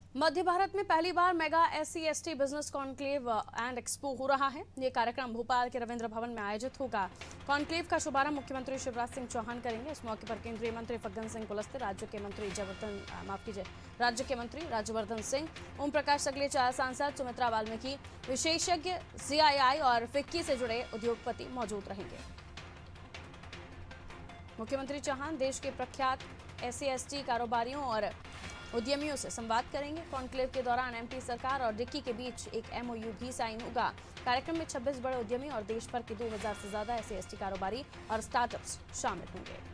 मध्य भारत में पहली बार mega SC/ST business conclave and expo हो रहा है। ये कार्यक्रम भोपाल के रविंद्र भवन में आयोजित होगा। कॉन्क्लेव का शुभारंभ मुख्यमंत्री शिवराज सिंह चौहान करेंगे। इस मौके पर केंद्रीय मंत्री फग्गन सिंह कुलस्ते, राज्य के मंत्री राज्यवर्धन सिंह, ओम प्रकाश सगलेचा, सांसद सुमित्रा वाल्मीकि, विशेषज्ञ, CII और फिक्की से जुड़े उद्योगपति मौजूद रहेंगे। मुख्यमंत्री चौहान देश के प्रख्यात SC/ST कारोबारियों और उद्यमियों से संवाद करेंगे। कॉन्क्लेव के दौरान MP सरकार और डिक्की के बीच एक MOU भी साइन होगा। कार्यक्रम में 26 बड़े उद्यमी और देश भर के 2000 से ज्यादा SC/ST कारोबारी और स्टार्टअप्स शामिल होंगे।